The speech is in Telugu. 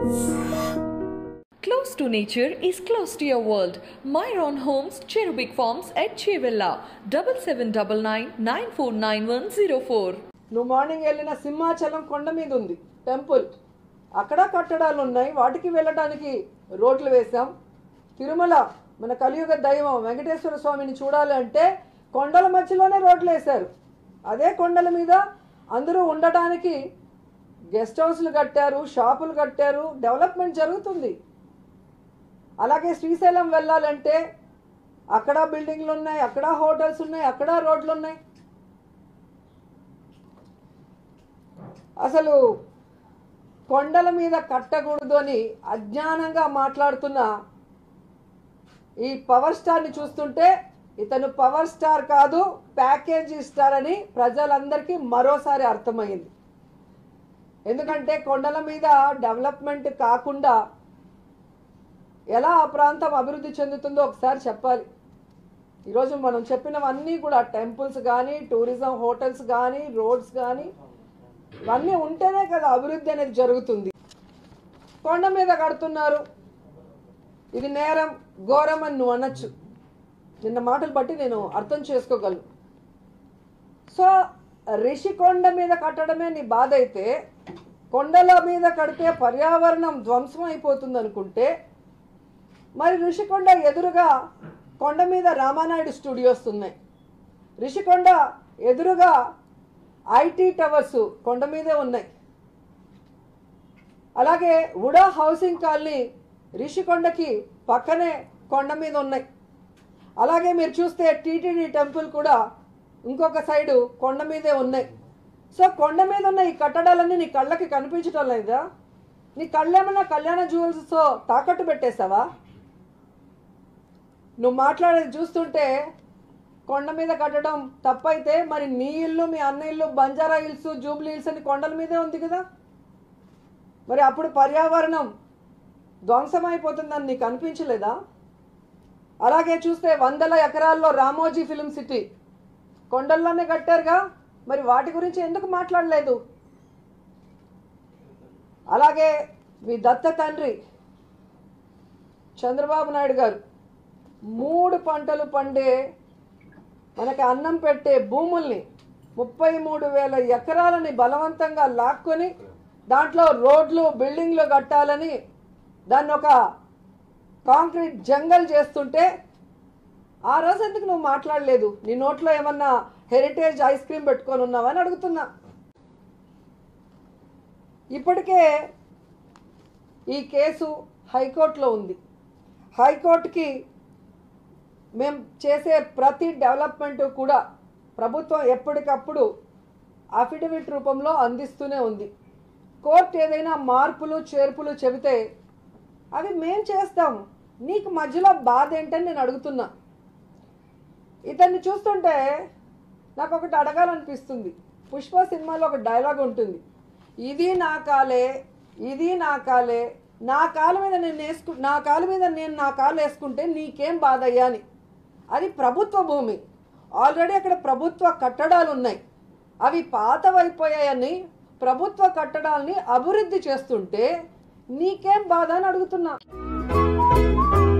Close to nature is close to your world. Myron Homes, Cherubic Farms at Chevilla, 7799949104. నువ్వు మార్నింగ్ వెళ్ళిన సింహాచలం కొండ మీద ఉంది టెంపుల్, అక్కడ కట్టడాలు ఉన్నాయి, వాటికి వెళ్ళడానికి రోడ్లు వేశాం. తిరుమల మన కలియుగ దైవం వెంకటేశ్వర స్వామిని చూడాలి అంటే కొండల మధ్యలోనే రోడ్లు వేశారు. అదే కొండల మీద అందరూ ఉండటానికి గెస్ట్ హౌస్లు కట్టారు, షాపులు కట్టారు, డెవలప్మెంట్ జరుగుతుంది. అలాగే శ్రీశైలం వెళ్ళాలంటే అక్కడ బిల్డింగ్లు ఉన్నాయి, అక్కడ హోటల్స్ ఉన్నాయి, అక్కడ రోడ్లు ఉన్నాయి. అసలు కొండల మీద కట్టకూడదు అని అజ్ఞానంగా మాట్లాడుతున్న ఈ పవర్ స్టార్ని చూస్తుంటే ఇతను పవర్ స్టార్ కాదు, ప్యాకేజీ స్టార్ అని ప్రజలందరికీ మరోసారి అర్థమైంది. ఎందుకంటే కొండల మీద డెవలప్మెంట్ కాకుండా ఎలా ఆ ప్రాంతం అభివృద్ధి చెందుతుందో ఒకసారి చెప్పాలి. ఈరోజు మనం చెప్పినవన్నీ కూడా టెంపుల్స్ కానీ, టూరిజం హోటల్స్ కానీ, రోడ్స్ కానీ ఇవన్నీ ఉంటేనే కదా అభివృద్ధి అనేది జరుగుతుంది. కొండ మీద కడుతున్నారు, ఇది నేరం ఘోరం అని నువ్వు అనొచ్చు. నిన్న మాటలు బట్టి నేను అర్థం చేసుకోగలను. సో రిషికొండ మీద కట్టడమే నీ బాధ అయితే, కొండల మీద కడితే పర్యావరణం ధ్వంసం అయిపోతుంది అనుకుంటే, మరి రిషికొండ ఎదురుగా కొండ మీద రామానాయుడు స్టూడియోస్ ఉన్నాయి, రిషికొండ ఎదురుగా ఐటీ టవర్స్ కొండ మీదే ఉన్నాయి, అలాగే ఉడా హౌసింగ్ కాలనీ రిషికొండకి పక్కనే కొండ మీద ఉన్నాయి. అలాగే మీరు చూస్తే టీటీడీ టెంపుల్ కూడా ఇంకొక సైడు కొండ మీదే ఉన్నాయి. సో కొండ మీద ఉన్న ఈ కట్టడాలన్నీ నీ కళ్ళకి కనిపించడం లేదా? నీ కళ్ళేమన్నా కళ్యాణ జ్యువెల్స్తో తాకట్టు పెట్టేశావా? నువ్వు మాట్లాడేది చూస్తుంటే కొండ మీద కట్టడం తప్పైతే మరి నీ ఇల్లు, మీ అన్న ఇల్లు బంజారా హిల్స్, జూబ్లీ హిల్స్ అని కొండల మీదే ఉంది కదా. మరి అప్పుడు పర్యావరణం ధ్వంసమైపోతుందని నీకు అనిపించలేదా? అలాగే చూస్తే 100 ఎకరాల్లో రామోజీ ఫిలిం సిటీ కొండల్లోనే కట్టారుగా, మరి వాటి గురించి ఎందుకు మాట్లాడలేదు? అలాగే మీ దత్త తండ్రి చంద్రబాబు నాయుడు గారు 3 పంటలు పండే మనకి అన్నం పెట్టే భూముల్ని 33,000 ఎకరాలని బలవంతంగా లాక్కొని దాంట్లో రోడ్లు, బిల్డింగ్లు కట్టాలని దాన్ని ఒక కాంక్రీట్ జంగల్ చేస్తుంటే ఆ రోజు ఎందుకు నువ్వు మాట్లాడలేదు? నీ నోట్లో ఏమన్నా హెరిటేజ్ ఐస్ క్రీమ్ పెట్టుకొని ఉన్నావని అడుగుతున్నా. ఇప్పటికే ఈ కేసు హైకోర్టులో ఉంది. హైకోర్టుకి మేము చేసే ప్రతి డెవలప్మెంట్ కూడా ప్రభుత్వం ఎప్పటికప్పుడు అఫిడవిట్ రూపంలో అందిస్తూనే ఉంది. కోర్టు ఏదైనా మార్పులు చేర్పులు చెబితే అవి మేము చేస్తాం. నీకు మధ్యలో బాధ ఏంటని నేను అడుగుతున్నా. ఇతన్ని చూస్తుంటే నాకు ఒకటి అడగాలనిపిస్తుంది. పుష్ప సినిమాలో ఒక డైలాగ్ ఉంటుంది, ఇది నా కాలే, ఇది నా కాలే, నా కాలు మీద నేను నా కాలు వేసుకుంటే నీకేం బాధ అయ్యా అని. అది ప్రభుత్వ భూమి, ఆల్రెడీ అక్కడ ప్రభుత్వ కట్టడాలు ఉన్నాయి, అవి పాతవైపోయాయని ప్రభుత్వ కట్టడాల్ని అభివృద్ధి చేస్తుంటే నీకేం బాధ అని అడుగుతున్నా.